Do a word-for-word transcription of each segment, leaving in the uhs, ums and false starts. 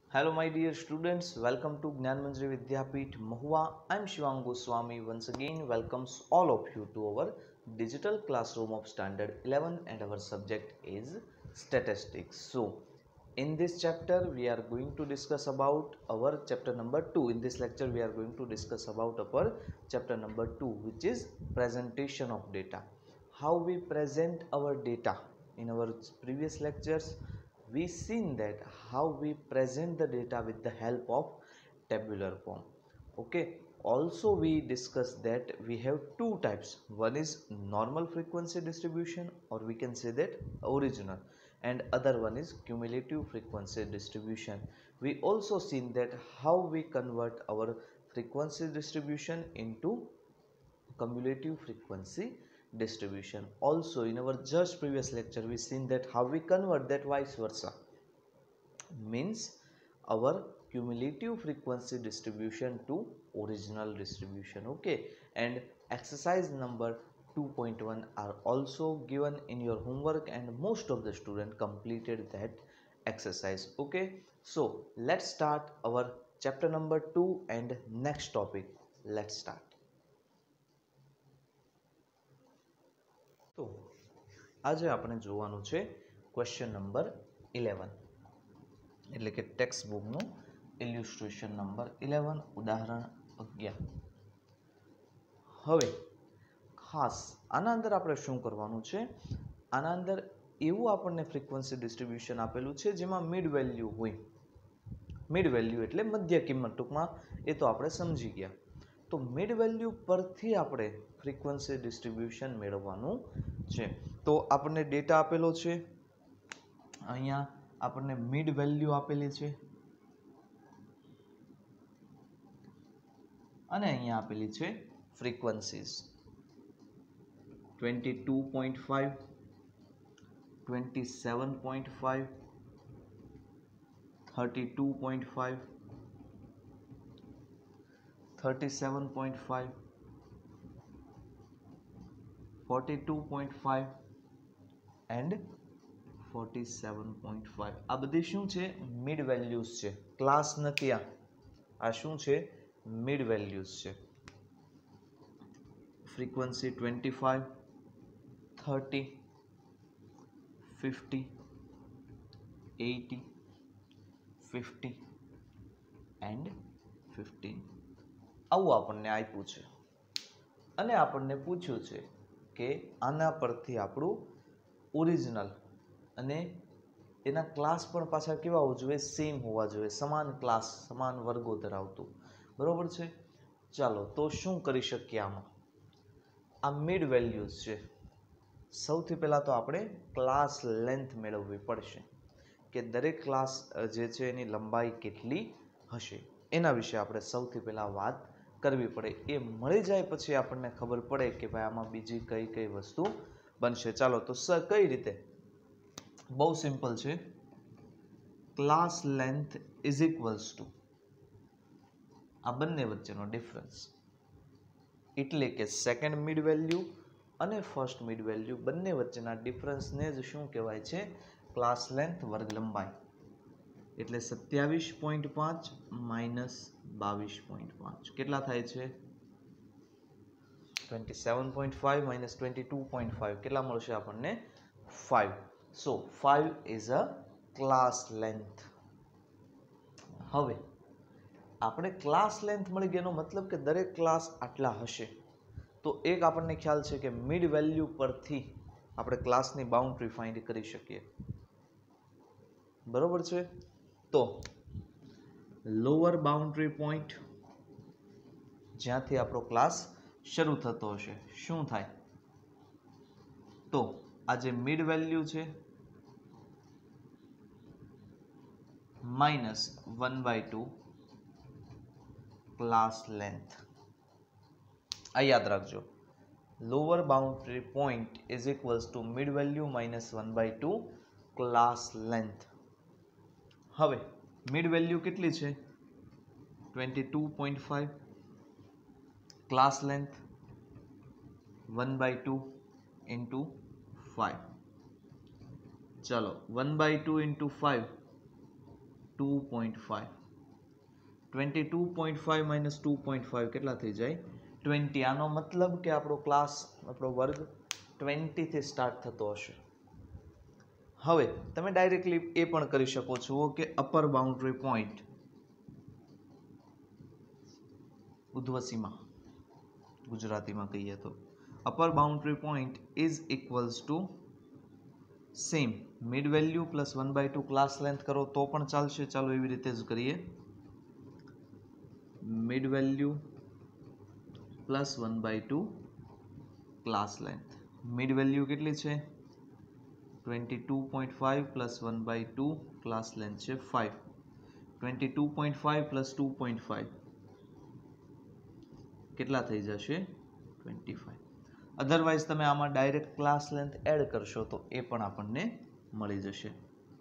Hello, my dear students. Welcome to Gnan Manjari Vidyapeeth Mahua. I am Shivang Goswami. Once again, welcomes all of you to our digital classroom of Standard eleven, and our subject is statistics. So, in this chapter, we are going to discuss about our chapter number two. In this lecture, we are going to discuss about our chapter number two, which is presentation of data. How we present our data. In our previous lectures, we seen that how we present the data with the help of tabular form. Okay, also we discussed that we have two types. One is normal frequency distribution, or we can say that original, and other one is cumulative frequency distribution. We also seen that how we convert our frequency distribution into cumulative frequency distribution. Also, in our just previous lecture, we seen that how we convert that vice versa, means our cumulative frequency distribution to original distribution. Okay, and exercise number two point one are also given in your homework, and most of the student completed that exercise. Okay, so let's start our chapter number two and next topic. Let's start. તો આજે આપણે જોવાનું છે question number eleven, એટલે કે text બુકનું illustration number eleven, ઉદાહરણ અગિયાર. હવે ખાસ આના અંદર આપણે શું કરવાનું છે, આના અંદર એવું આપણને ફ્રીક્વન્સી ડિસ્ટ્રીબ્યુશન આપેલું છે જેમાં મિડ વેલ્યુ હોય. મિડ વેલ્યુ એટલે મધ્ય કિંમત, ટૂંકમાં એ તો આપણે સમજી ગયા. તો મિડ વેલ્યુ પરથી આપણે ફ્રીક્વન્સી ડિસ્ટ્રીબ્યુશન મેળવવાનું છે. તો આપણને ડેટા આપેલો છે, અહીંયા આપણને મિડ વેલ્યુ આપેલી છે, અને અહીંયા આપેલી છે frequencies twenty two point five, twenty seven point five, thirty two point five, thirty seven point five, forty two point five and forty seven point five. આ બધી શું છે? મિડ વેલ્યુઝ છે. ક્લાસ નથી આ, આ શું છે? મિડ વેલ્યુઝ છે. Frequency twenty five, thirty, fifty, eighty, fifty and fifteen. આવું આપણને આપ્યું છે, અને આપણને પૂછ્યું છે કે આના પરથી આપણું ઓરિજિનલ અને એના ક્લાસ પણ પાછા કેવા હોવા જોઈએ? સેમ હોવા જોઈએ, સમાન ક્લાસ, સમાન વર્ગો ધરાવતું. બરોબર છે? ચાલો, તો શું કરી શકીએ આમાં? આ મિડ વેલ્યુઝ છે. સૌથી પહેલાં તો આપણે ક્લાસ લેન્થ મેળવવી પડશે, કે દરેક ક્લાસ જે છે એની લંબાઈ કેટલી હશે, એના વિશે આપણે સૌથી પહેલાં વાત કરવી પડે. એ મળી જાય પછી આપણને ખબર પડે કે ભાઈ આમાં બીજી કઈ કઈ વસ્તુ બનશે. ચાલો, તો સર કઈ રીતે? બહુ સિમ્પલ છે. Class length is equals to આ બંને વચ્ચેનો ડિફરન્સ, એટલે કે સેકન્ડ મિડ વેલ્યુ અને ફર્સ્ટ મિડ વેલ્યુ બંને વચ્ચેના ડિફરન્સને જ શું કહેવાય છે? ક્લાસ લેન્થ વર્ગ લંબાઈ. એટલે સત્યાવીસ પોઈન્ટ પાંચ માઇનસ બાવીસ પોઈન્ટ પાંચ કેટલા થાય છે? Twenty seven point five minus twenty two point five કેટલા મળશે આપણને? Five. So five is a class length. હવે આપણે ક્લાસ લેન્થ મળી ગયાનો મતલબ કે દરેક ક્લાસ આટલા હશે. તો એક આપણને ખ્યાલ છે કે મિડ વેલ્યુ પરથી આપણે ક્લાસની બાઉન્ડ્રી ફાઇન્ડ કરી શકીએ. બરોબર છે? તો લોઅર બાઉન્ડ્રી પોઈન્ટ જ્યાંથી આપણો ક્લાસ શરૂ થતો હશે, શું થાય? તો આ જે મિડ વેલ્યુ છે minus one by two class length. આ યાદ રાખજો. Lower boundary point is equals to mid value minus one by two class length. હવે મિડ વેલ્યુ કેટલી છે? Twenty two point five. Class length one by two into five. ચલો, one by two into five two point five. Twenty two point five minus two point five કેટલા થઈ જાય? Twenty. આનો મતલબ કે આપણો ક્લાસ, આપણો વર્ગ ટ્વેન્ટીથી સ્ટાર્ટ થતો હશે. હવે તમે ડાયરેક્ટલી એ પણ કરી શકો છો કે અપર બાઉન્ડ્રી પોઈન્ટ, ઉધ્વસીમા ગુજરાતીમાં કહીએ તો, upper boundary point is equals to same mid value plus one by two class length કરો તો પણ ચાલશે. ચાલો એવી રીતે જ કરીએ. Mid value plus one by two class length. Mid value કેટલી છે? Twenty two point five plus one by two class length છે five. Twenty two point five plus two point five કેટલા થઈ જશે? Twenty five. અધરવાઇઝ તમે આમાં direct class length add કરશો તો એ પણ આપણને મળી જશે.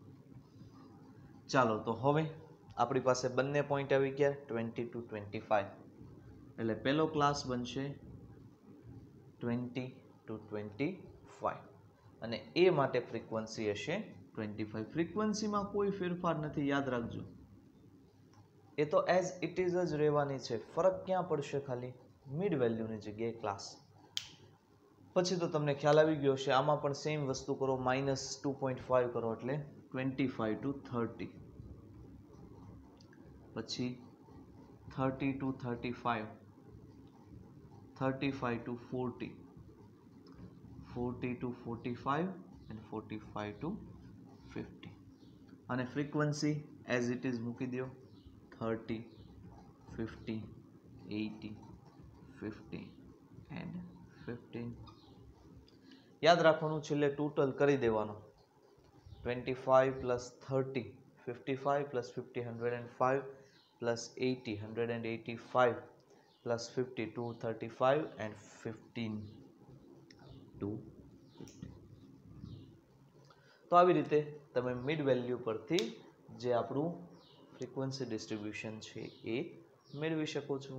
ચાલો તો હવે આપણી પાસે બંને પોઈન્ટ આવી ગયા, ટ્વેન્ટી ટુ ટ્વેન્ટી ફાઈવ. એટલે પહેલો ક્લાસ બનશે ટ્વેન્ટી ટુ ટ્વેન્ટી ફાઈવ અને એ માટે ફ્રીક્વન્સી હશે ટ્વેન્ટી ફાઈવ. ફ્રીક્વન્સીમાં કોઈ ફેરફાર નથી, યાદ રાખજો. એ તો એઝ ઇટ ઇઝ જ રહેવાની છે. ફરક ક્યાં પડશે? ખાલી મિડ વેલ્યુની જગ્યાએ ક્લાસ. પછી તો તમને ખ્યાલ આવી ગયો હશે. આમાં પણ સેમ વસ્તુ કરો, માઇનસ ટુ પોઈન્ટ ફાઈવ કરો એટલે ટ્વેન્ટી ફાઈવ ટુ થર્ટી, પછી thirty to thirty five, thirty five to forty, forty to forty five and forty five to fifty. અને ફ્રીક્વન્સી એઝ ઇટ ઇઝ મૂકી દો, thirty, fifty, eighty, fifty and fifteen. યાદ રાખવાનું, છેલ્લે total કરી દેવાનો. Twenty five plus thirty, fifty five plus fifty, hundred and five plus eighty, hundred and eighty five plus fifty, two thirty five and fifteen two fifty. તો આવી રીતે તમે mid value પરથી જે આપણું ફ્રીક્વન્સી ડિસ્ટ્રીબ્યુશન છે એ મેળવી શકો છો.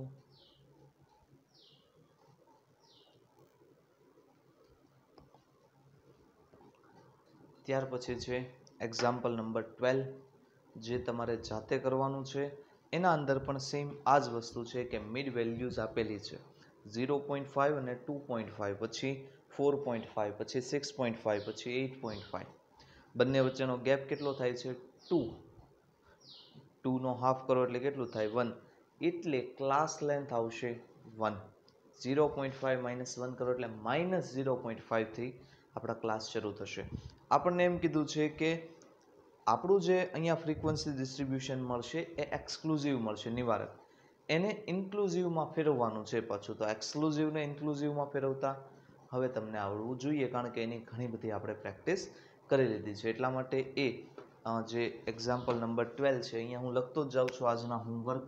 ત્યાર પછી છે એક્ઝામ્પલ નંબર ટ્વેલ્વ, જે તમારે જાતે કરવાનું છે. એના અંદર પણ સેમ આ જ વસ્તુ છે કે મિડ વેલ્યુઝ આપેલી છે ઝીરો પોઈન્ટ ફાઈવ અને ટુ પોઈન્ટ ફાઈવ, પછી ફોર પોઈન્ટ ફાઈવ, પછી સિક્સ પોઈન્ટ ફાઈવ, પછી એટ પોઈન્ટ ફાઈવ. બંને વચ્ચેનો ગેપ કેટલો થાય છે? ટુ. ટુનો હાફ કરો એટલે કેટલું થાય? વન. એટલે ક્લાસ લેન્થ આવશે one. Zero point five minus one કરો એટલે માઇનસ ઝીરો પોઈન્ટ ફાઈવથી આપણા ક્લાસ શરૂ થશે. આપણને એમ કીધું છે કે આપણું જે અહીંયા ફ્રીક્વન્સી ડિસ્ટ્રીબ્યુશન મળશે એ એક્સક્લુઝિવ મળશે, નિવારક. એને ઇન્ક્લુઝિવમાં ફેરવવાનું છે પાછું. તો એક્સક્લુઝિવને ઇન્ક્લુઝિવમાં ફેરવતા હવે તમને આવડવું જોઈએ, કારણ કે એની ઘણી બધી આપણે પ્રેક્ટિસ કરી લીધી છે. એટલા માટે એ જે એક્ઝામ્પલ નંબર ટ્વેલ્વ છે અહીંયા હું લખતો જ જાઉં છું આજના હોમવર્ક.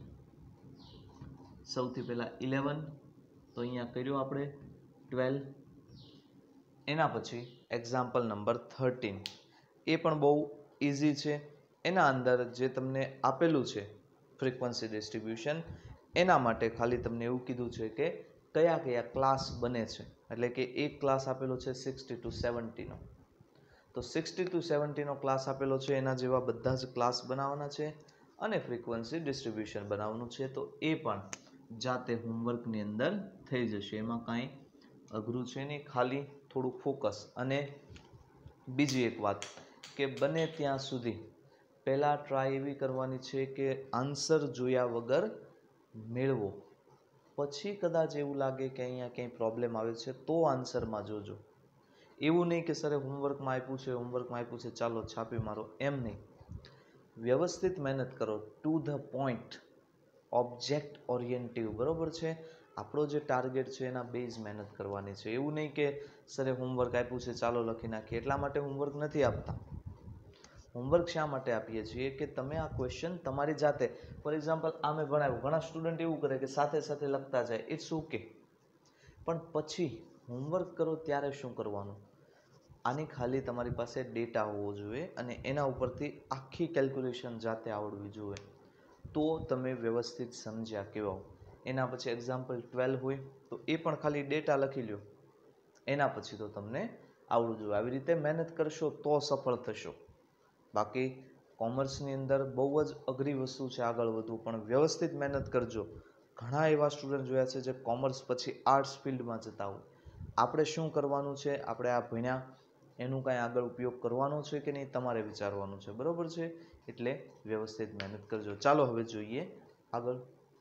સૌથી પહેલાં ઇલેવન, તો અહીંયા કર્યો આપણે ટ્વેલ્વ. એના પછી એક્ઝામ્પલ નંબર થર્ટીન, એ પણ બહુ ઇઝી છે. એના અંદર જે તમને આપેલું છે ફ્રીક્વન્સી ડિસ્ટ્રીબ્યુશન, એના માટે ખાલી તમને એવું કીધું છે કે કયા કયા ક્લાસ બને છે. એટલે કે એક ક્લાસ આપેલો છે સિક્સટી ટુ સેવન્ટીનો. તો સિક્સટી ટુ સેવન્ટીનો ક્લાસ આપેલો છે, એના જેવા બધા જ ક્લાસ બનાવવાના છે અને ફ્રીક્વન્સી ડિસ્ટ્રીબ્યુશન બનાવવાનું છે. તો એ પણ જાતે હોમવર્કની અંદર થઈ જશે, એમાં કાંઈ અઘરું છે નહીં, ખાલી થોડુંક ફોકસ. અને બીજી એક વાત કે બને ત્યાં સુધી પહેલાં ટ્રાય એવી કરવાની છે કે આન્સર જોયા વગર મેળવો. પછી કદાચ એવું લાગે કે અહીંયા કંઈ પ્રોબ્લેમ આવે છે તો આન્સરમાં જોજો. એવું નહીં કે સરે હોમવર્કમાં આપ્યું છે, હોમવર્કમાં આપ્યું છે ચાલો છાપી મારો, એમ નહીં. વ્યવસ્થિત મહેનત કરો, to the point, object oriented, બરાબર છે. આપણો જે ટાર્ગેટ છે એના બેઝ મહેનત કરવાની છે. એવું નહીં કે સરે હોમવર્ક આપ્યું છે ચાલો લખી નાખીએ. એટલા માટે હોમવર્ક નથી આપતા. હોમવર્ક શા માટે આપીએ છીએ કે તમે આ ક્વેશ્ચન તમારી જાતે, ફોર એક્ઝામ્પલ આ મેં ભણાવ્યું, ઘણા સ્ટુડન્ટ એવું કરે કે સાથે સાથે લખતા જાય, ઇટ્સ ઓકે. પણ પછી હોમવર્ક કરો ત્યારે શું કરવાનું? આની ખાલી તમારી પાસે ડેટા હોવો જોઈએ અને એના ઉપરથી આખી કેલ્ક્યુલેશન જાતે આવડવી જોઈએ, તો તમે વ્યવસ્થિત સમજ્યા કેવો. એના પછી એક્ઝામ્પલ ટ્વેલ્વ હોય તો એ પણ ખાલી ડેટા લખી લો, એના પછી તો તમને આવડવું જોઈએ. આવી રીતે મહેનત કરશો તો સફળ થશો. બાકી કોમર્સની અંદર બહુ જ અઘરી વસ્તુ છે આગળ વધવું, પણ વ્યવસ્થિત મહેનત કરજો. ઘણા એવા સ્ટુડન્ટ જોયા છે જે કોમર્સ પછી આર્ટ્સ ફિલ્ડમાં જતા હોય. આપણે શું કરવાનું છે, આપણે આ ભણ્યા એનું કાંઈ આગળ ઉપયોગ કરવાનો છે કે નહીં તમારે વિચારવાનું છે, બરાબર છે. એટલે વ્યવસ્થિત મહેનત કરજો. ચાલો હવે જોઈએ આગળ.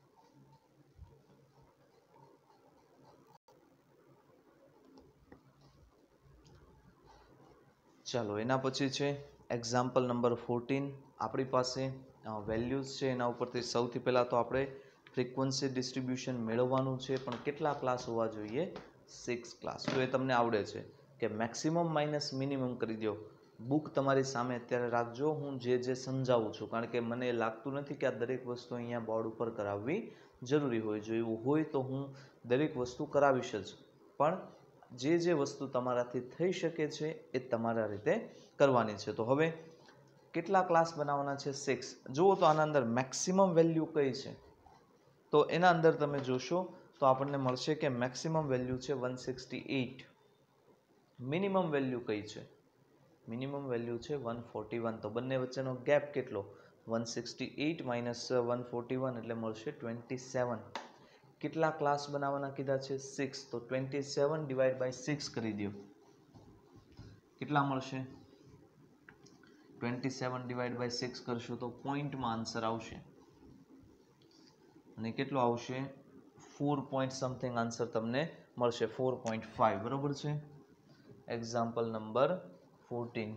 ચાલો એના પછી છે એક્ઝામ્પલ નંબર ફોર્ટીન. આપણી પાસે વેલ્યુઝ છે, એના ઉપરથી સૌથી પહેલાં તો આપણે ફ્રીક્વન્સી ડિસ્ટ્રીબ્યુશન મેળવવાનું છે. પણ કેટલા ક્લાસ હોવા જોઈએ? Six class. તો એ તમને આવડે છે કે મેક્સિમમ માઇનસ મિનિમમ કરી દો. બુક તમારી સામે અત્યારે રાખજો, હું જે જે સમજાવું છું, કારણ કે મને લાગતું નથી કે આ દરેક વસ્તુ અહીંયા બોર્ડ ઉપર કરાવવી જરૂરી હોય. જો એવું હોય તો હું દરેક વસ્તુ કરાવીશ જ, પણ જે જે વસ્તુ તમારાથી થઈ શકે છે એ તમારા રીતે કરવાની છે. તો હવે કેટલા ક્લાસ બનાવવાના છે? સિક્સ. જુઓ તો આના અંદર મેક્સિમમ વેલ્યુ કઈ છે, તો એના અંદર તમે જોશો તો આપણને મળશે કે મેક્સિમમ વેલ્યુ છે one sixty eight. Minimum value કઈ છે? મિનિમમ વેલ્યુ છે વન ફોર્ટી વન. તો બંને વચ્ચેનો ગેપ કેટલો? One sixty eight minus one forty one એટલે મળશે ટ્વેન્ટી સેવન. કેટલા ક્લાસ બનાવવાના કીધા છે? સિક્સ. તો twenty seven divide by six કરી દો. કેટલા મળશે? Twenty seven divide by six કરશો તો પોઈન્ટમાં આન્સર આવશે. અને કેટલો આવશે? ફોર પોઈન્ટ સમથિંગ આન્સર તમને મળશે. Four point five. બરોબર છે. Example number fourteen.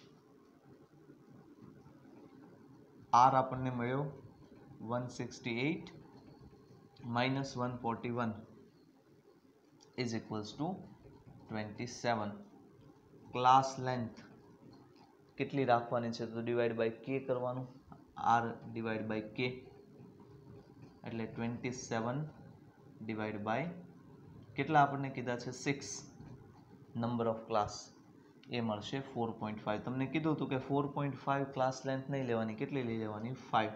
આર આપણને મળ્યો one sixty eight minus one forty one is equals to twenty seven. Class length કેટલી રાખવાની છે? તો ડિવાઈડ બાય કે કરવાનું. આર ડિવાઈડ બાય કે એટલે ટ્વેન્ટી સેવન ડિવાઈડ બાય કેટલા આપણને કીધા છે? સિક્સ. નંબર ઓફ ક્લાસ એ મળશે ફોર પોઈન્ટ ફાઈવ. તમને કીધું હતું કે four point five class length નહીં લેવાની. કેટલી લઈ લેવાની? ફાઈવ.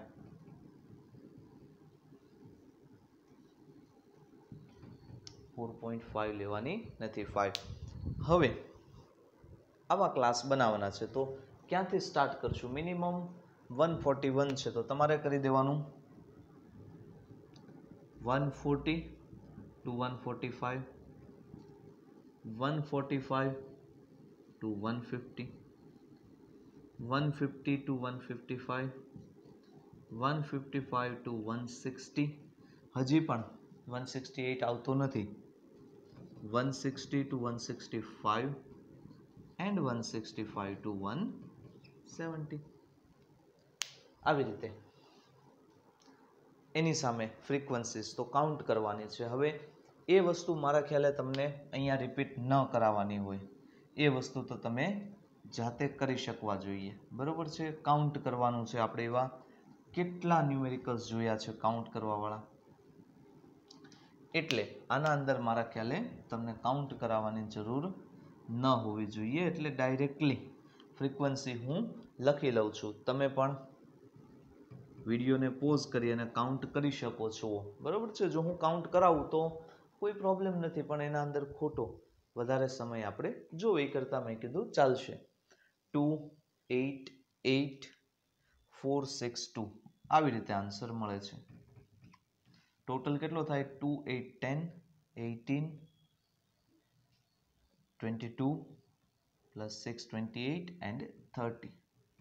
ફોર પોઈન્ટ ફાઈવ લેવાની નથી, ફાઈવ. હવે આવા ક્લાસ બનાવવાના છે તો ક્યાંથી સ્ટાર્ટ કરશું? મિનિમમ વન ફોર્ટી વન છે તો તમારે કરી દેવાનું one forty to one forty five, one forty five to one fifty, one fifty to one fifty five, one fifty five to one sixty. હજી પણ વન સિક્સટી એઇટ આવતો નથી. One sixty to one sixty five and one sixty five to one seventy. આવી રીતે એની સામે frequencies તો count કરવાની છે. હવે એ વસ્તુ મારા ખ્યાલે તમને અહીંયા રિપીટ ન કરાવવાની હોય. એ વસ્તુ તો તમે જાતે કરી શકવા જોઈએ. બરોબર છે. કાઉન્ટ કરવાનું છે. આપણે એવા કેટલા ન્યુમેરિકલ્સ જોયા છે કાઉન્ટ કરવાવાળા. એટલે આના અંદર મારા ખ્યાલે તમને કાઉન્ટ કરાવવાની જરૂર ન હોવી જોઈએ. એટલે ડાયરેક્ટલી ફ્રીક્વન્સી હું લખી લઉં છું. તમે પણ વિડીયોને પોઝ કરી અને કાઉન્ટ કરી શકો છો. બરોબર છે. જો હું કાઉન્ટ કરાવું તો કોઈ પ્રોબ્લેમ નથી, પણ એના અંદર ખોટો વધારે સમય આપણે જો એ કરતાં મેં કીધું ચાલશે. Two eight eight four six two આવી રીતે આન્સર મળે છે. ટોટલ કેટલો થાય? Two eight ten eighteen twenty two plus six twenty eight and thirty.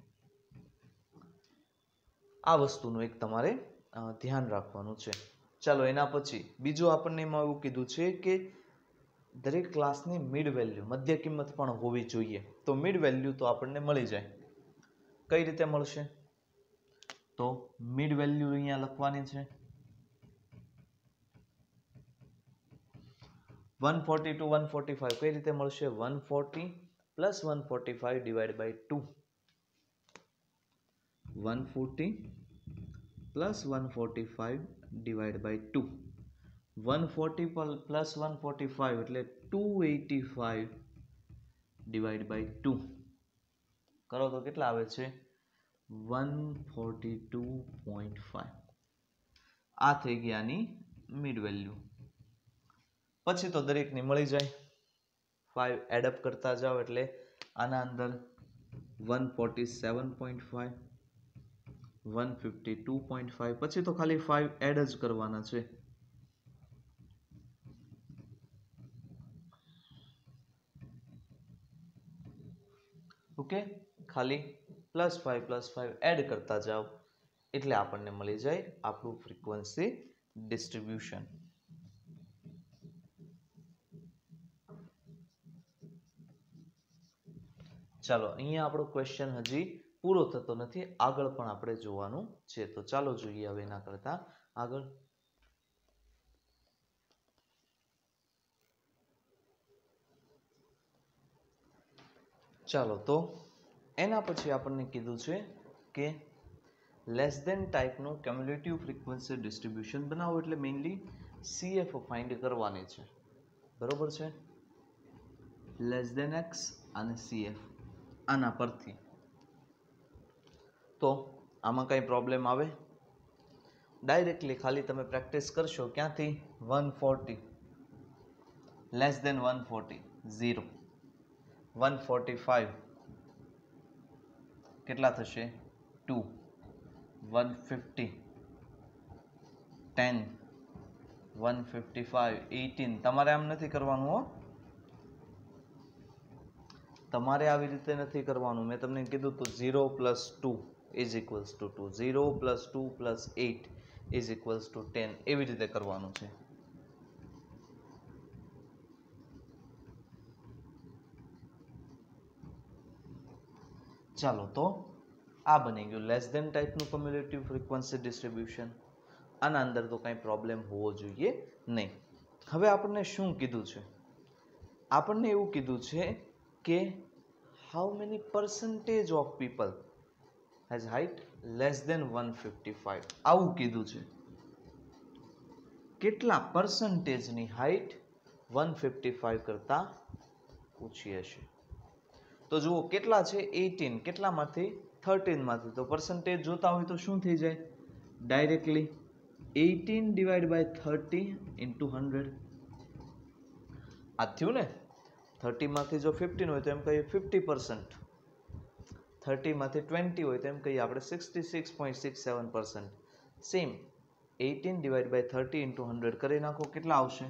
આ વસ્તુનું એક તમારે ધ્યાન રાખવાનું છે. ચાલો એના પછી બીજું આપણને એમાં એવું કીધું છે કે દરેક ક્લાસની મિડ વેલ્યુ મધ્ય કિંમત પણ હોવી જોઈએ. તો મિડ વેલ્યુ તો આપણને મળી જાય. કઈ રીતે મળશે? તો મિડ વેલ્યુ અહીંયા લખવાની છે one forty to one forty five. કઈ રીતે મળશે? One forty plus one forty five divide by two. One forty plus one forty five divide by two. One forty plus one forty five એટલે two eighty five divide by two. કરો તો કેટલા આવે છે? One forty two point five. આ થઈ ગઈ આની મિડ વેલ્યુ. પછી તો દરેકની મળી જાય. ફાઈવ એડઅપ કરતા જાઓ એટલે આના અંદર one forty seven point five, one fifty two point five, પછી તો ખાલી ફાઈવ એડ જ કરવાના છે. ઓકે, ખાલી plus five plus five add કરતા જાઓ એટલે આપણને મળી જાય આપણું ફ્રીક્વન્સી ડિસ્ટ્રીબ્યુશન. ચાલો, અહીંયા આપણો ક્વેશ્ચન હજી પૂરો થતો નથી, આગળ પણ આપણે જોવાનું છે. તો ચાલો જોઈએ હવે એના કરતા આગળ. ચાલો, તો એના પછી આપણને કીધું છે કે લેસ દેન ટાઈપનું ક્યુમ્યુલેટિવ ફ્રીક્વન્સી ડિસ્ટ્રીબ્યુશન બનાવો, એટલે મેઇનલી સીએફ ફાઇન્ડ કરવાની છે. બરોબર છે? લેસ દેન એક્સ અને સીએફ આના પરથી. તો આમાં કઈ પ્રોબ્લેમ આવે? ડાયરેક્ટલી ખાલી તમે પ્રેક્ટિસ કરશો. ક્યાંથી? One forty, less than one forty zero, one forty five કેટલા થશે? Two, one fifty ten, one fifty five eighteen. તમારે આમ નથી કરવાનું હો, તમારે આવી રીતે નથી કરવાનું. મેં તમને કીધું તો zero plus two is equals to two, zero plus two plus eight is equals to ten, એવી રીતે કરવાનું છે. ચાલો, તો આ બની ગયું લેસ દેન ટાઈપનું ક્યુમ્યુલેટિવ ફ્રીક્વન્સી ડિસ્ટ્રીબ્યુશન. આના અંદર તો કંઈ પ્રોબ્લેમ હોવો જોઈએ નહીં. હવે આપણને શું કીધું છે? આપણને એવું કીધું છે કે how many percentage of people has height less than one fifty five. આવું કીધું છે. કેટલા પર્સન્ટેજની હાઇટ વન ફિફ્ટી ફાઈવ કરતાં ઓછી હશે? તો જુઓ કેટલા છે? એટીન. કેટલામાંથી? થર્ટીનમાંથી. તો પર્સન્ટેજ જોતા હોય તો શું થઈ જાય? Directly eighteen divide by thirty into hundred. આ થયું ને? થર્ટીમાંથી જો ફિફ્ટીન હોય તો એમ કહીએ ફિફ્ટી પર્સન્ટ, થર્ટીમાંથી ટ્વેન્ટી હોય તો એમ કહીએ આપણે sixty six point six seven percent. Same eighteen divide by thirty into hundred કરી નાખો, કેટલા આવશે?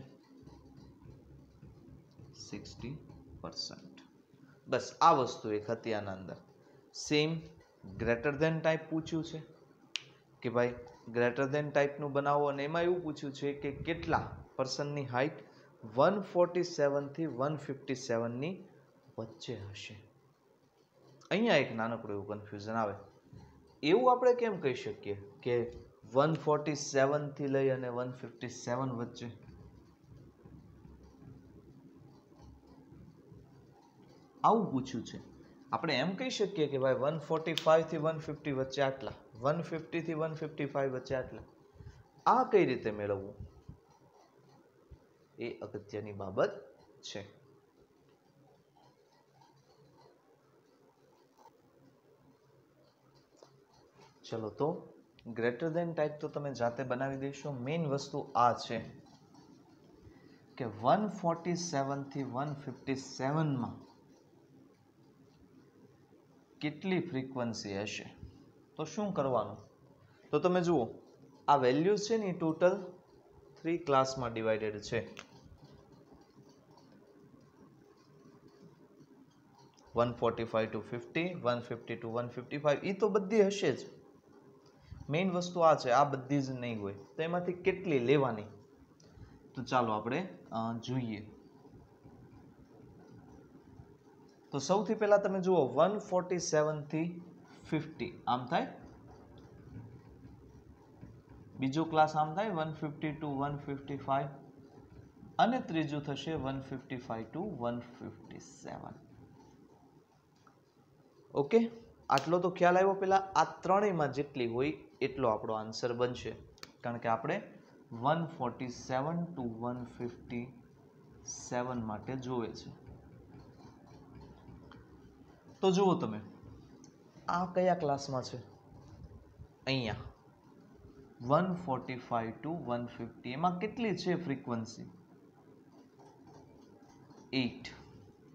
Sixty percent. બસ આ વસ્તુ એક હતી આના અંદર. સેમ ગ્રેટર દેન ટાઈપ પૂછ્યું છે કે ભાઈ ગ્રેટર દેન ટાઈપનું બનાવો, અને એમાં એવું પૂછ્યું છે કે કેટલા પર્સનની હાઇટ વન ફોર્ટી સેવનથી વન ફિફ્ટી સેવનની વચ્ચે હશે. અહીંયા એક નાનકડું એવું કન્ફ્યુઝન આવે. એવું આપણે કેમ કહી શકીએ કે વન ફોર્ટી સેવનથી લઈ અને વન ફિફ્ટી સેવન વચ્ચે? આવું પૂછ્યું છે. આપણે એમ કહી શકીએ કે ભાઈ વન ફોર્ટી ફાઈવથી વન ફિફ્ટી વચ્ચે આટલા, વન ફિફ્ટીથી વન ફિફ્ટી ફાઈવ વચ્ચે આટલા. આ કઈ રીતે મેળવવું એ અગત્યની બાબત છે. ચલો, તો ગ્રેટર દેન ટાઈપ તો તમે જાતે બનાવી દેશો. મેઇન વસ્તુ આ છે કે વન ફોર્ટી સેવનથી વન ફિફ્ટી સેવનમાં કેટલી ફ્રીક્વન્સી હશે? તો શું કરવાનું? તો તમે જુઓ, આ વેલ્યુઝ છે ને એ ટોટલ થ્રી ક્લાસમાં ડિવાઇડેડ છે. One forty five to fifty, one fifty to one fifty five, એ તો બધી હશે જ. મેઇન વસ્તુ આ છે, આ બધી જ નહીં હોય તો એમાંથી કેટલી લેવાની? તો ચાલો આપણે જોઈએ. તો સૌથી પહેલા તમે જુઓ, વન ફોર્ટી સેવનથી ફિફ્ટી આમ થાય, બીજો ક્લાસ આમ થાય one fifty to one fifty five, અને ત્રીજું થશે one fifty five to one fifty seven. Okay, આટલો તો ખ્યાલ આવ્યો. પેલા આ ત્રણેયમાં જેટલી હોય એટલો આપણો આન્સર બનશે, કારણ કે આપણે one forty seven to one fifty seven માટે જોવે છે. તો જુઓ તમે, આ કયા ક્લાસમાં છે? અહીંયા one forty five to one fifty. એમાં કેટલી છે ફ્રીક્વન્સી? એટ.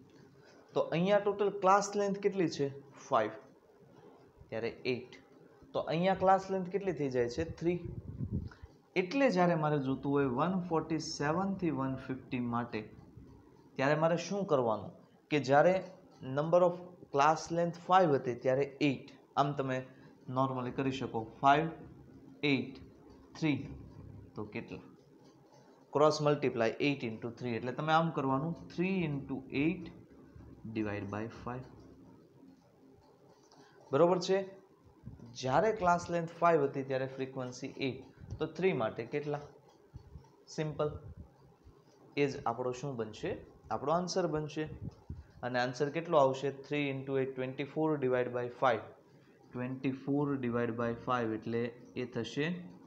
તો અહીંયા ટોટલ ક્લાસ લેન્થ કેટલી છે? ફાઈવ. ત્યારે એટ. તો અહીંયા ક્લાસ લેન્થ કેટલી થઈ જાય છે થ્રી. એટલે જ્યારે મારે જોતું હોય વન ફોર્ટી સેવનથી વન ફિફ્ટી માટે ત્યારે મારે શું કરવાનું કે જ્યારે number of class length five હતી ત્યારે એઇટ, આમ તમે નોર્મલી કરી શકો ફાઇવ એઇટ થ્રી, તો કેટલા cross multiply eight into three, એટલે તમે આમ કરવાનું three into eight divide by five. બરોબર છે. જ્યારે ક્લાસ લેન્થ ફાઇવ હતી ત્યારે ફ્રીક્વન્સી એઇટ, તો થ્રી માટે કેટલા? સિમ્પલ. એ જ આપણો શું બનશે? આપણો આન્સર બનશે. અને આન્સર કેટલો આવશે? Three into eight twenty four divide by five. Twenty four divide by five એટલે એ થશે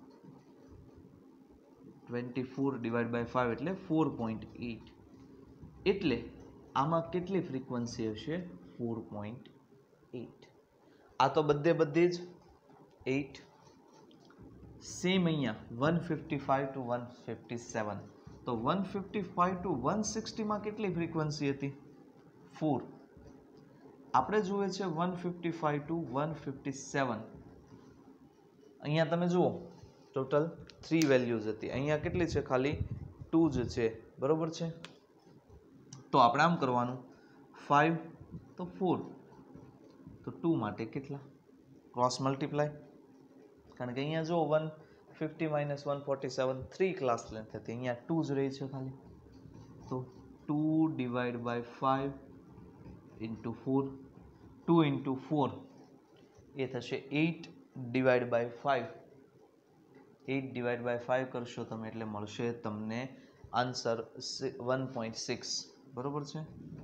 twenty four divide by five એટલે ફોર પોઈન્ટ એટ. એટલે આમાં કેટલી ફ્રીક્વન્સી હશે? Four point eight. આ તો બધે બધી જ એટ. સેમ અહીંયા one fifty five to one fifty seven. તો one fifty five to one સિક્સટીમાં કેટલી ફ્રીક્વન્સી હતી? ફોર. આપણે જોઈએ છે one fifty five to one fifty seven. અહીંયા તમે જુઓ ટોટલ થ્રી વેલ્યુઝ હતી, અહીંયા કેટલી છે? ખાલી ટુ જ છે. બરોબર છે. તો આપણે આમ કરવાનું ફાઇવ તો ફોર, તો ટુ માટે કેટલા? Cross multiply. કારણ કે અહીંયા જો one fifty minus one forty seven three class length હતી, અહીંયા ટુ જ રહી છે ખાલી. તો two divide by five into four, two into four એ થશે eight divide by five. Eight divide by five કરશો તમે એટલે મળશે તમને આન્સર વન પોઈન્ટ સિક્સ. બરોબર છે.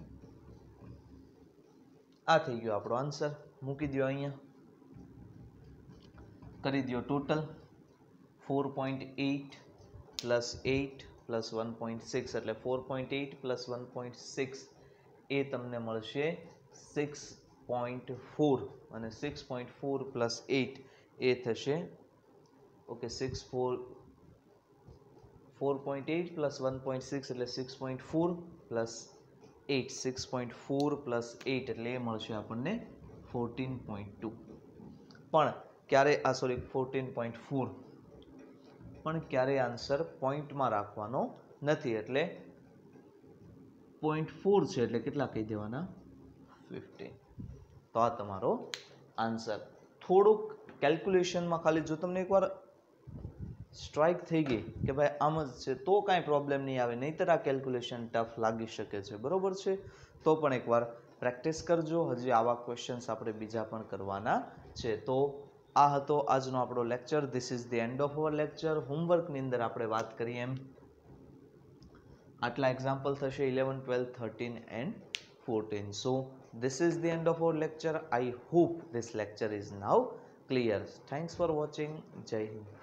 આ થઈ ગયો આપણો આન્સર. મૂકી દો અહીંયા, કરી દો total. Four point eight plus eight plus one point six એટલે four point eight plus one point six એ તમને મળશે સિક્સ પોઈન્ટ ફોર. અને six point four plus eight એ થશે okay six four four point eight plus one point six એટલે six point four plus eight, six point four plus eight એટલે એ મળશે આપણને ફોર્ટીન પોઈન્ટ ટુ. પણ ક્યારે આ સોરી ફોર્ટીન પોઈન્ટ ફોર, પણ ક્યારેય આન્સર પોઈન્ટમાં રાખવાનો નથી. એટલે પોઈન્ટ ફોર છે એટલે કેટલા કહી દેવાના? ફિફ્ટીન. તો આ તમારો આન્સર. થોડુંક કેલ્ક્યુલેશનમાં ખાલી જો તમને એકવાર સ્ટ્રાઇક થઈ ગઈ કે ભાઈ આમ જ છે તો કાંઈ પ્રોબ્લેમ નહીં આવે, નહીંતર આ કેલ્ક્યુલેશન ટફ લાગી શકે છે. બરોબર છે. તો પણ એકવાર પ્રેક્ટિસ કરજો. હજી આવા ક્વેશ્ચન્સ આપણે બીજા પણ કરવાના છે. તો આ હતો આજનો આપણો lecture. This is the end of our lecture. હોમવર્કની અંદર આપણે વાત કરીએ એમ આટલા એક્ઝામ્પલ થશે eleven twelve thirteen and fourteen. So this is the end of our lecture. I hope this lecture is now clear. Thanks for watching. Jai Hind.